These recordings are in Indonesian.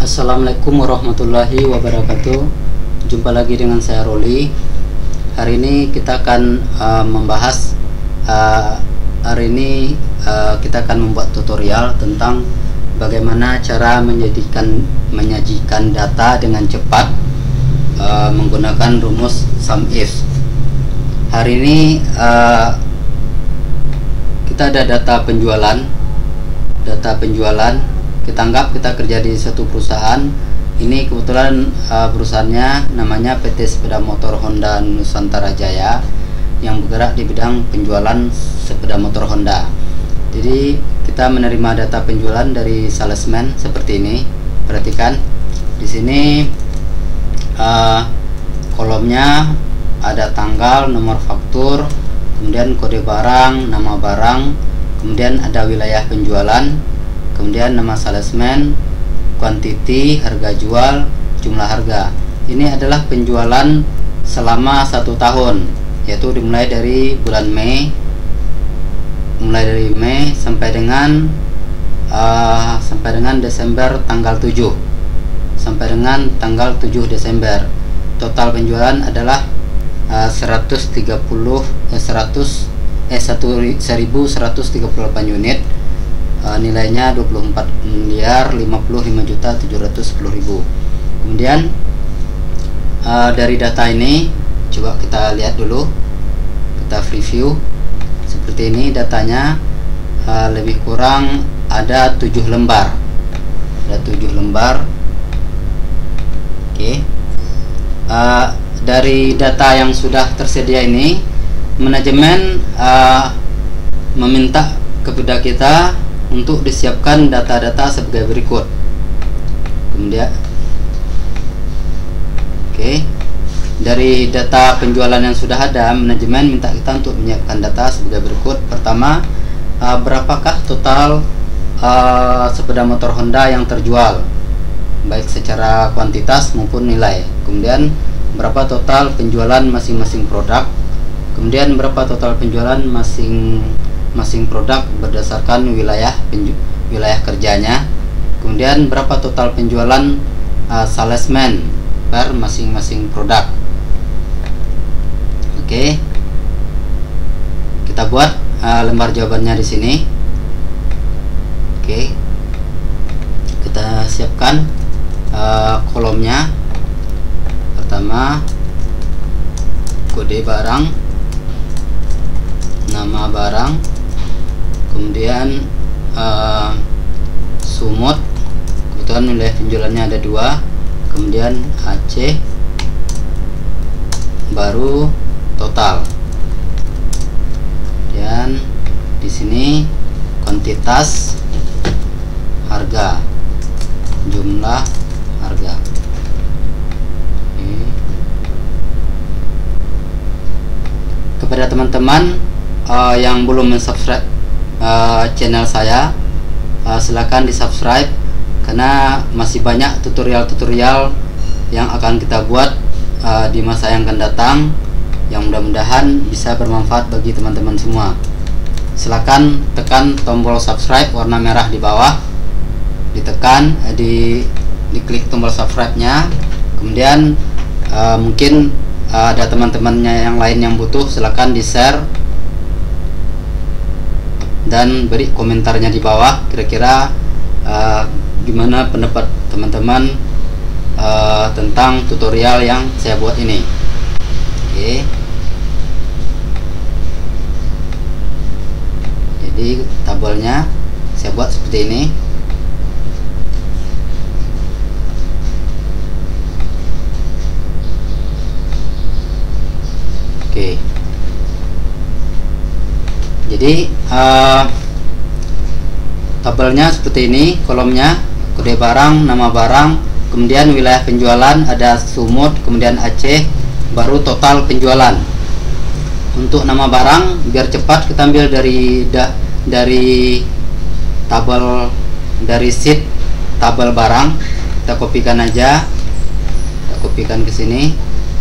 Assalamualaikum warahmatullahi wabarakatuh. Jumpa lagi dengan saya Roli. Hari ini kita akan membahas kita akan membuat tutorial tentang bagaimana cara menyajikan data dengan cepat menggunakan rumus SUMIF. Hari ini kita ada data penjualan. Kita anggap kita kerja di satu perusahaan. Ini kebetulan perusahaannya namanya PT Sepeda Motor Honda Nusantara Jaya yang bergerak di bidang penjualan sepeda motor Honda. Jadi kita menerima data penjualan dari salesman seperti ini. Perhatikan di sini kolomnya ada tanggal, nomor faktur, kemudian kode barang, nama barang, kemudian ada wilayah penjualan, kemudian nama salesman, quantity, harga jual, jumlah harga. Ini adalah penjualan selama 1 tahun, yaitu dimulai dari bulan Mei, sampai dengan Desember tanggal 7, sampai dengan tanggal 7 Desember. Total penjualan adalah 1138 unit. Nilainya 24.055.710.000. Kemudian dari data ini coba kita lihat dulu, kita preview seperti ini. Datanya lebih kurang ada 7 lembar. Oke. Dari data yang sudah tersedia ini, manajemen meminta kepada kita untuk disiapkan data-data sebagai berikut. Kemudian dari data penjualan yang sudah ada, manajemen minta kita untuk menyiapkan data sebagai berikut. Pertama, berapakah total sepeda motor Honda yang terjual, baik secara kuantitas maupun nilai. Kemudian berapa total penjualan masing-masing produk. Kemudian berapa total penjualan masing produk berdasarkan wilayah kerjanya. Kemudian berapa total penjualan salesman per masing-masing produk. Oke, kita buat lembar jawabannya di sini. Oke, kita siapkan kolomnya. Pertama, kode barang, nama barang, kemudian sumut, kebetulan wilayah penjualannya ada 2, kemudian AC, baru total. Dan di sini kuantitas, harga, jumlah harga. Kepada teman-teman yang belum subscribe channel saya, silakan di subscribe, karena masih banyak tutorial-tutorial yang akan kita buat di masa yang akan datang, yang mudah-mudahan bisa bermanfaat bagi teman-teman semua. Silakan tekan tombol subscribe warna merah di bawah, ditekan, diklik tombol subscribe-nya. Kemudian mungkin ada teman-temannya yang lain yang butuh, silakan di share dan beri komentarnya di bawah, kira-kira gimana pendapat teman-teman tentang tutorial yang saya buat ini. Oke, jadi tabelnya saya buat seperti ini. Oke, jadi tabelnya seperti ini. Kolomnya kode barang, nama barang, kemudian wilayah penjualan, ada sumut, kemudian AC, baru total penjualan. Untuk nama barang, biar cepat kita ambil dari tabel, dari sheet tabel barang, kita kopikan aja, kita kopikan ke sini.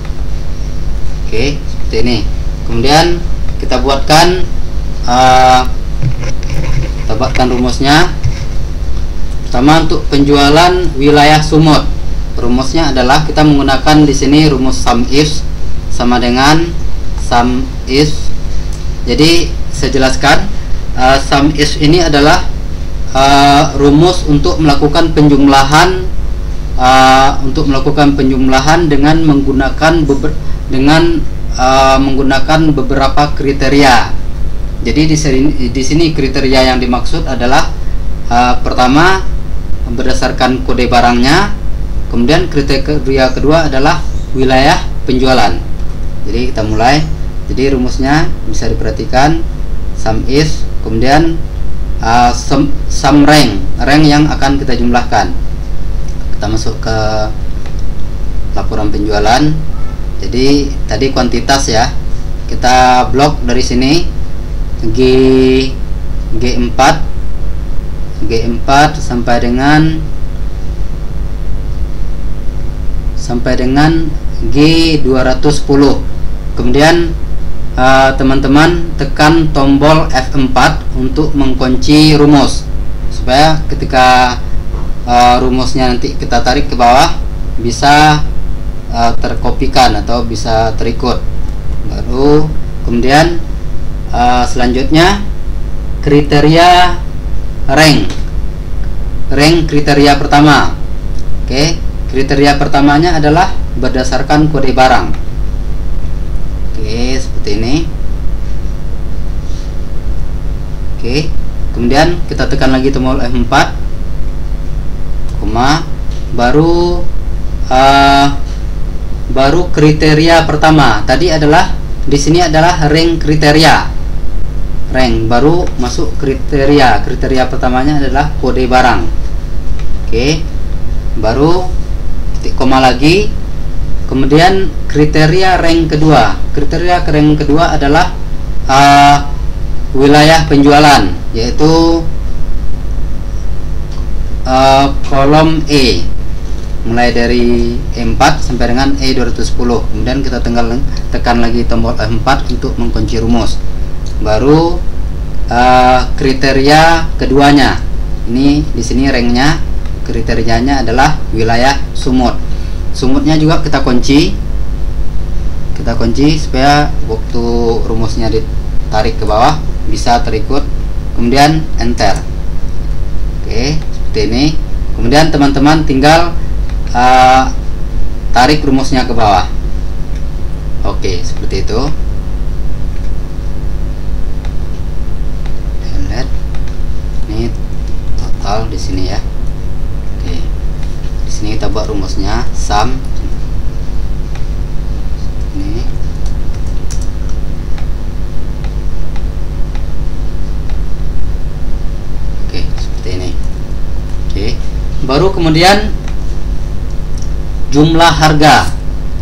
Oke, seperti ini. Kemudian kita buatkan rumusnya. Pertama, untuk penjualan wilayah Sumut, rumusnya adalah kita menggunakan di sini rumus sum if sama dengan sum if. Jadi saya jelaskan, sum if ini adalah rumus untuk melakukan penjumlahan dengan menggunakan beberapa kriteria. Jadi di sini kriteria yang dimaksud adalah pertama, berdasarkan kode barangnya, kemudian kriteria kedua adalah wilayah penjualan. Jadi kita mulai. Jadi rumusnya bisa diperhatikan, sum if, kemudian sum rank yang akan kita jumlahkan. Kita masuk ke laporan penjualan. Jadi tadi kuantitas ya, kita blok dari sini G4 sampai dengan G210. Kemudian teman-teman tekan tombol F4 untuk mengunci rumus, supaya ketika rumusnya nanti kita tarik ke bawah bisa terkopikan atau bisa terikut. Baru kemudian selanjutnya kriteria rank kriteria pertama. Oke, kriteria pertamanya adalah berdasarkan kode barang. Oke, seperti ini. Oke, kemudian kita tekan lagi tombol F4, baru kriteria pertama. Tadi adalah di sini adalah rank kriteria. Baru masuk kriteria pertamanya adalah kode barang. Oke, baru titik koma lagi, kemudian kriteria rank kedua adalah wilayah penjualan, yaitu kolom E, mulai dari E4 sampai dengan E210. Kemudian kita tekan lagi tombol F4 untuk mengunci rumus. Baru kriteria keduanya, ini di sini ranknya, kriterianya adalah wilayah Sumut. Sumutnya juga kita kunci supaya waktu rumusnya ditarik ke bawah bisa terikut. Kemudian enter. Oke, seperti ini. Kemudian teman-teman tinggal tarik rumusnya ke bawah. Oke, seperti itu. Lihat, ini total di sini ya. Oke, di sini kita buat rumusnya sum. Ini. Oke, seperti ini. Oke, baru kemudian jumlah harga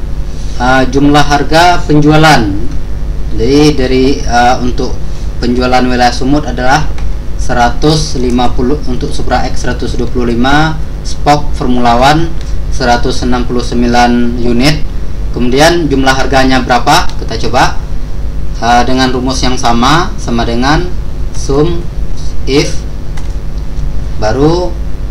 penjualan. Jadi untuk penjualan wilayah Sumut adalah 150 untuk Supra X 125, Spoke Formula One 169 unit. Kemudian jumlah harganya berapa? Kita coba dengan rumus yang sama dengan sum if, baru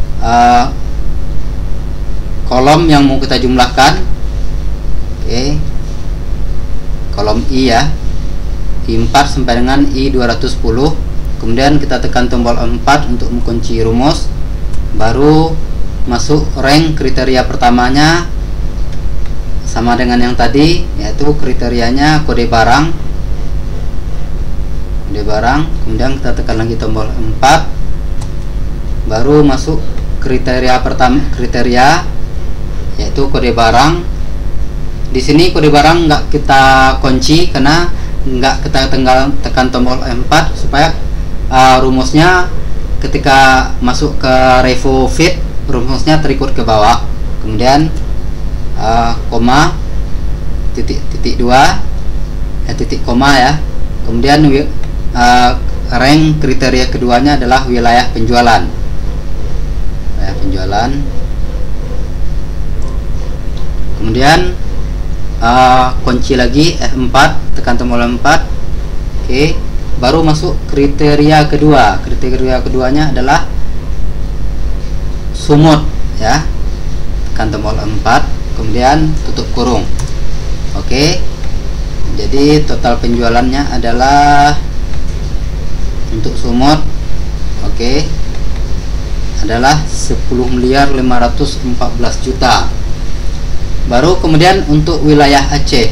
kolom yang mau kita jumlahkan. Oke, kolom I ya, I4 sampai dengan I210. Kemudian kita tekan tombol 4 untuk mengunci rumus. Baru masuk rank kriteria pertamanya sama dengan yang tadi, yaitu kriterianya kode barang. Kemudian kita tekan lagi tombol 4, baru masuk kriteria pertama, yaitu kode barang. Di sini kode barang nggak kita kunci karena nggak kita tekan tombol 4 supaya rumusnya ketika masuk ke revo fit rumusnya terikut ke bawah. Kemudian koma titik 2 titik koma ya. Kemudian rank kriteria keduanya adalah wilayah penjualan. Kemudian kunci lagi F4, tekan tombol 4. Oke, baru masuk kriteria kedua. Kriteria keduanya adalah sumut ya, tekan tombol 4, kemudian tutup kurung. Oke, jadi total penjualannya adalah untuk sumut, oke, adalah 10.514 juta. Baru kemudian untuk wilayah Aceh,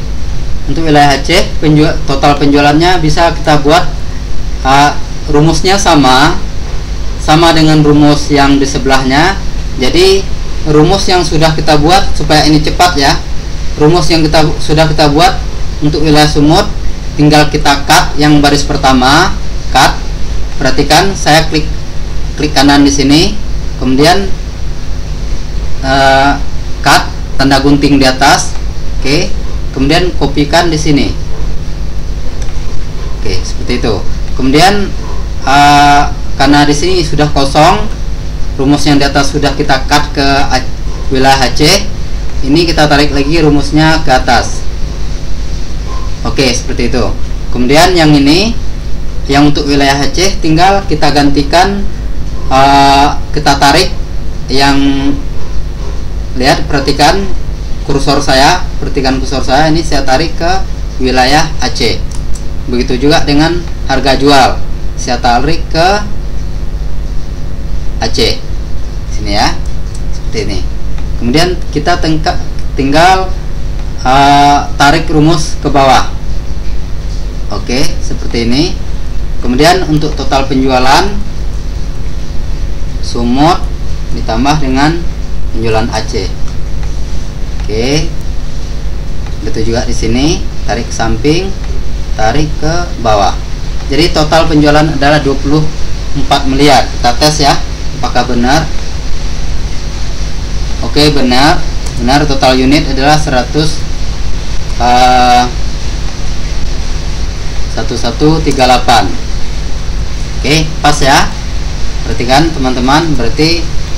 total penjualannya bisa kita buat rumusnya sama dengan rumus yang di sebelahnya. Jadi rumus yang sudah kita buat, supaya ini cepat ya, rumus yang sudah kita buat untuk wilayah sumut, tinggal kita cut yang baris pertama, cut. Perhatikan, saya klik kanan di sini, kemudian cut tanda gunting di atas, oke, kemudian kopikan di sini, oke, seperti itu. Kemudian karena di sini sudah kosong, rumus yang di atas sudah kita cut ke wilayah Aceh, ini kita tarik lagi rumusnya ke atas, oke, seperti itu. Kemudian yang ini, yang untuk wilayah Aceh, tinggal kita gantikan, kita tarik yang, lihat, perhatikan kursor saya, ini saya tarik ke wilayah Aceh. Begitu juga dengan harga jual, saya tarik ke Aceh sini ya, seperti ini. Kemudian kita tinggal tarik rumus ke bawah, oke, seperti ini. Kemudian untuk total penjualan sumut ditambah dengan penjualan Aceh, oke, begitu juga di sini, tarik ke samping, tarik ke bawah. Jadi total penjualan adalah 24 miliar. Kita tes ya, apakah benar. Oke, benar, total unit adalah 1138. Oke, pas ya. Perhatikan teman-teman, berarti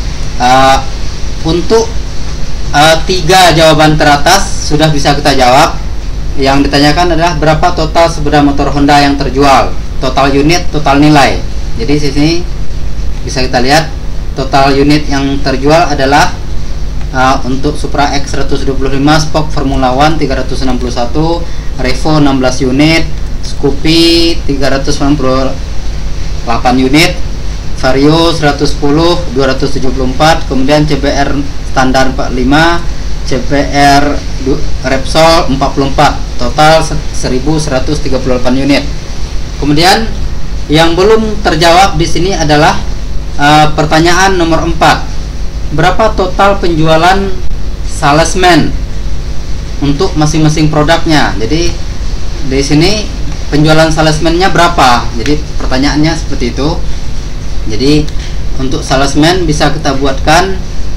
untuk 3 jawaban teratas sudah bisa kita jawab. Yang ditanyakan adalah berapa total sepeda motor Honda yang terjual, total unit, total nilai. Jadi di sini bisa kita lihat total unit yang terjual adalah untuk Supra X 125 Spoke Formula One 361, Revo 16 unit, Scoopy 398 unit, Vario 110 274, kemudian CBR standar 45, CBR Repsol 44, total 1138 unit. Kemudian yang belum terjawab di sini adalah pertanyaan nomor 4. Berapa total penjualan salesman untuk masing-masing produknya? Jadi di sini penjualan salesman-nya berapa? Jadi pertanyaannya seperti itu. Jadi untuk salesman bisa kita buatkan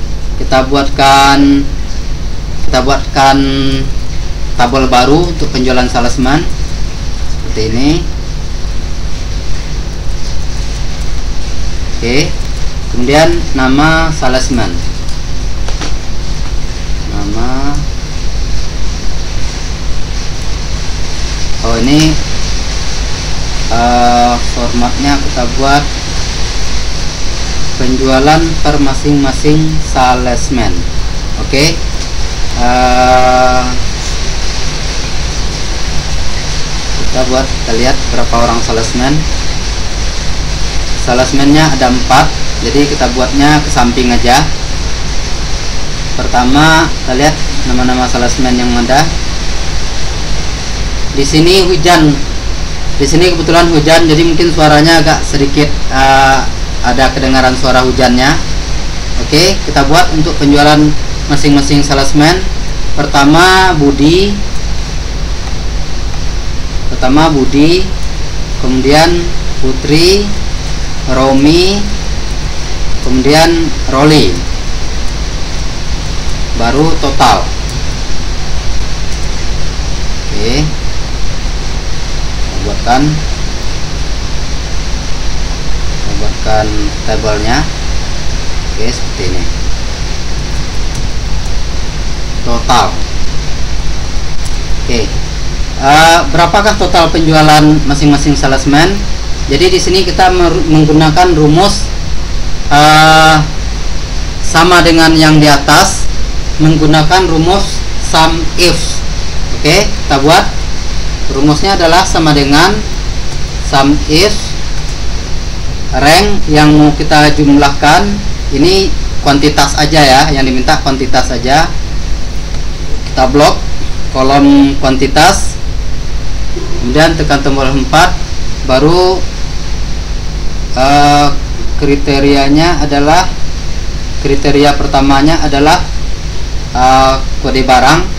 tabel baru untuk penjualan salesman seperti ini. Oke, kemudian nama salesman, ini formatnya kita buat penjualan per masing-masing salesman. Oke, kita lihat berapa orang salesman. Salesman-nya ada 4, jadi kita buatnya ke samping aja. Pertama, kita lihat nama-nama salesman yang ada. Di sini hujan, di sini kebetulan hujan, jadi mungkin suaranya agak sedikit ada kedengaran suara hujannya. Oke, kita buat untuk penjualan masing-masing salesman. Pertama Budi, kemudian Putri, Romi, kemudian Rolly, baru total. Oke, kita buatkan tabelnya. Oke, seperti ini total. Oke, berapakah total penjualan masing-masing salesman? Jadi di sini kita menggunakan rumus sama dengan yang di atas menggunakan rumus sum if. Oke, kita buat. Rumusnya adalah sama dengan sum if rank yang mau kita jumlahkan, ini kuantitas aja ya, yang diminta kuantitas aja. Kita blok kolom kuantitas, kemudian tekan tombol 4, baru kriterianya adalah, kriteria pertamanya adalah kode barang.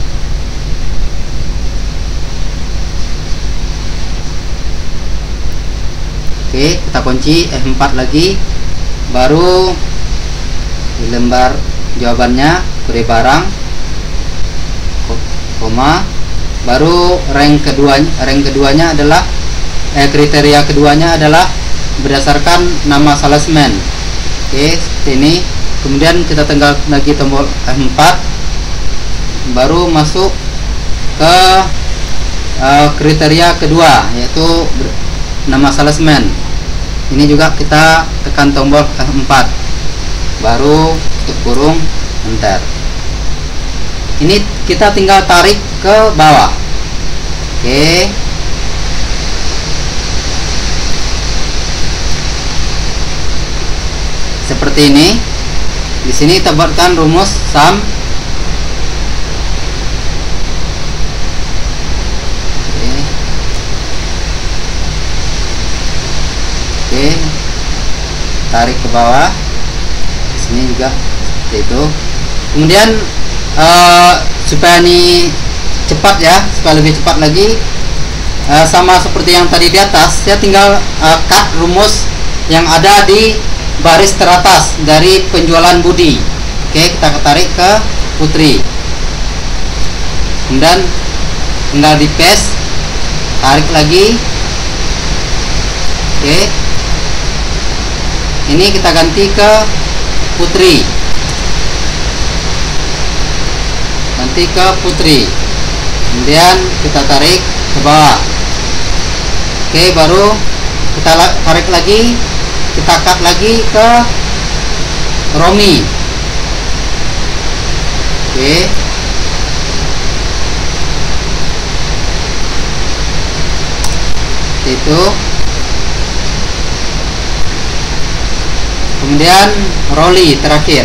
Oke, kita kunci F4 lagi, baru di lembar jawabannya kode barang, koma, baru rank keduanya adalah kriteria keduanya adalah berdasarkan nama salesman. Oke, seperti ini. Kemudian kita tinggal lagi tombol F4, baru masuk ke kriteria kedua, yaitu nama salesman. Ini juga kita tekan tombol F4, baru tutup kurung, enter. Ini kita tinggal tarik ke bawah. Oke, seperti ini. Di sini kita buatkan rumus sum tarik ke bawah. Di sini juga seperti itu. Kemudian supaya ini cepat ya, supaya lebih cepat lagi, sama seperti yang tadi di atas, saya tinggal cut rumus yang ada di baris teratas dari penjualan Budi. Oke, kita tarik ke Putri, kemudian tinggal di paste, tarik lagi. Oke, ini kita ganti ke Putri, ganti ke Putri, kemudian kita tarik ke bawah. Oke, baru kita tarik lagi, kita cut lagi ke Romi. Oke, itu. Kemudian Roli terakhir.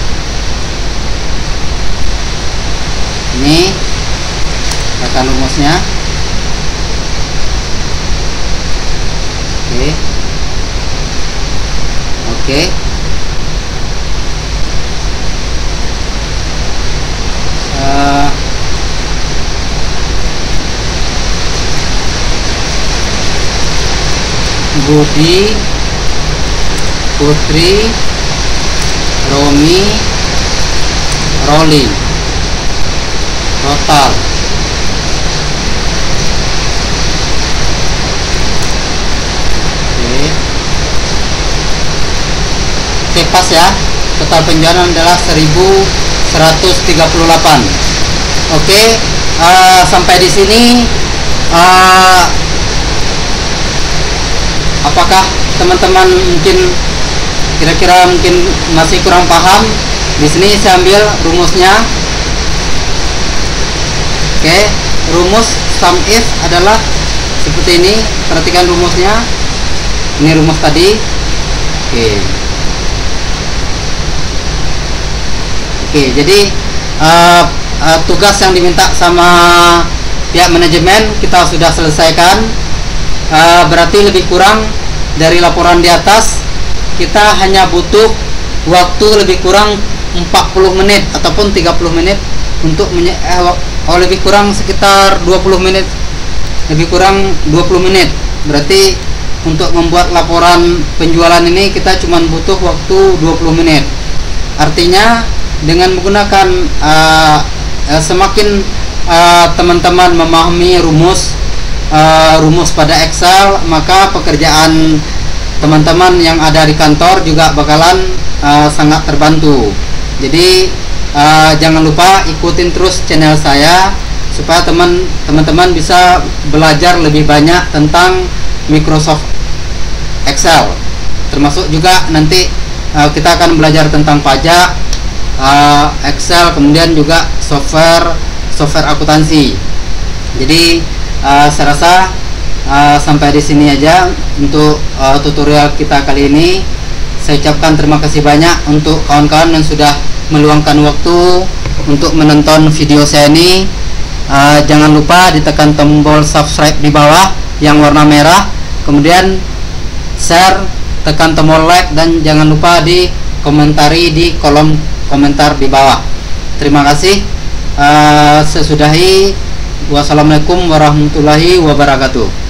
Ini akan rumusnya. Oke. Oke. Budi, Putri, Romi, Roli, total. Oke, pas ya. Total penjualan adalah 1138. Oke, sampai di sini apakah teman-teman mungkin kira-kira masih kurang paham? Di sini saya ambil rumusnya. Oke, rumus sum if adalah seperti ini. Perhatikan rumusnya. Ini rumus tadi. Oke, jadi tugas yang diminta sama pihak manajemen kita sudah selesaikan. Berarti lebih kurang dari laporan di atas kita hanya butuh waktu lebih kurang 40 menit ataupun 30 menit untuk lebih kurang sekitar 20 menit, lebih kurang 20 menit. Berarti untuk membuat laporan penjualan ini kita cuma butuh waktu 20 menit. Artinya dengan menggunakan semakin teman-teman memahami rumus pada Excel, maka pekerjaan teman-teman yang ada di kantor juga bakalan sangat terbantu. Jadi jangan lupa ikutin terus channel saya supaya teman-teman bisa belajar lebih banyak tentang Microsoft Excel. Termasuk juga nanti kita akan belajar tentang pajak, Excel, kemudian juga software akuntansi. Jadi saya rasa sampai di sini aja untuk tutorial kita kali ini. Saya ucapkan terima kasih banyak untuk kawan-kawan yang sudah meluangkan waktu untuk menonton video saya ini. Jangan lupa ditekan tombol subscribe di bawah yang warna merah, kemudian share, tekan tombol like, dan jangan lupa di komentari di kolom komentar di bawah. Terima kasih. Sesudahi. Wassalamualaikum warahmatullahi wabarakatuh.